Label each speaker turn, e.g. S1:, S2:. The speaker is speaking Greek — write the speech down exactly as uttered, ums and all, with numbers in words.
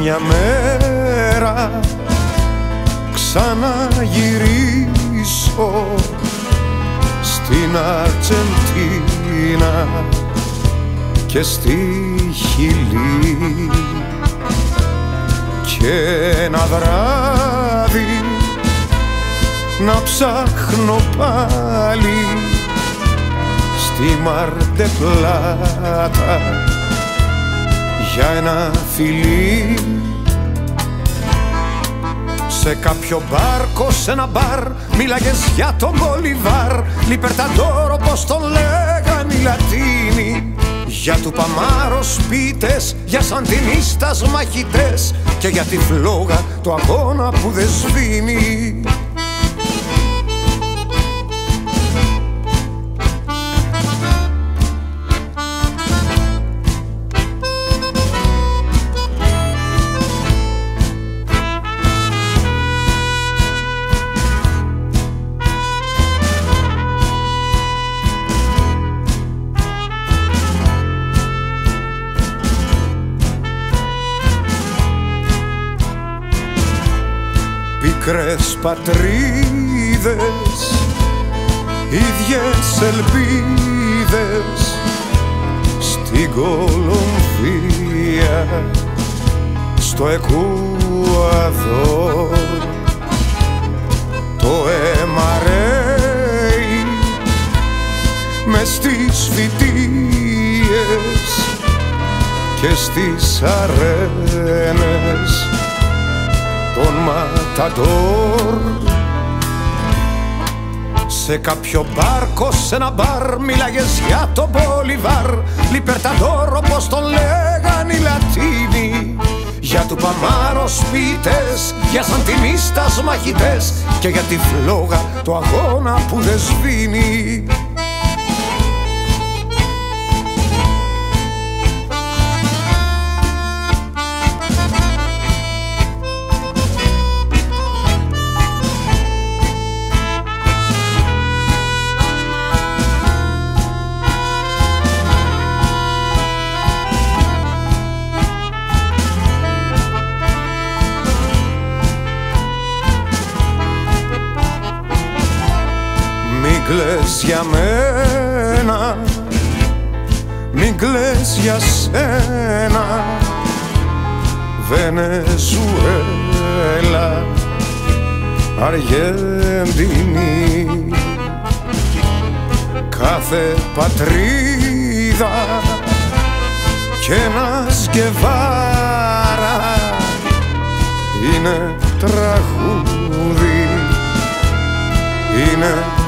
S1: μια μέρα ξαναγυρίσω στην Αργεντίνα και στη Χιλή, και ένα βράδυ να ψάχνω πάλι στη Μαρντεπλάτα για ένα φιλί. Σε κάποιο μπάρκο, σε ένα μπαρ, μίλαγες για τον Μπολιβάρ, Λιπερταντόρ όπως τον λέγαν οι Λατίνοι, για του Παμάρο σπίτες, για σαντινίστας μαχητές και για τη φλόγα το αγώνα που δεν σβήνει. Πικρές πατρίδες, ίδιες ελπίδες στην Κολομβία, στο Εκουαδόρ. Το αίμα ρέει μες στις φοιτίες και στις αρένες τον Ματαντόρ. Σε κάποιο μπάρκο, σε ένα μπαρ, μίλαγες για τον Μπολιβάρ, Λιπερταντόρ όπως τον λέγαν οι Λατίνοι, για του Παμάρο σπίτες, για σαντινίστας μαχητές και για τη φλόγα το αγώνα που δεν σβήνει. Μην κλαις για μένα, μην κλαις για σένα, Βενεζουέλα, Αργεντινή. Κάθε πατρίδα και ένας Γκεβάρα είναι τραγούδι, είναι